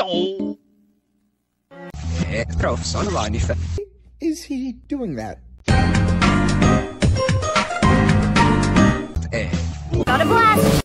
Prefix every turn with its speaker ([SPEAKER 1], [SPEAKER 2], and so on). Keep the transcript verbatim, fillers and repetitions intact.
[SPEAKER 1] No.
[SPEAKER 2] Eh, prof, sono Vanif.
[SPEAKER 3] Is he doing that?
[SPEAKER 2] Eh.
[SPEAKER 4] Got a blast!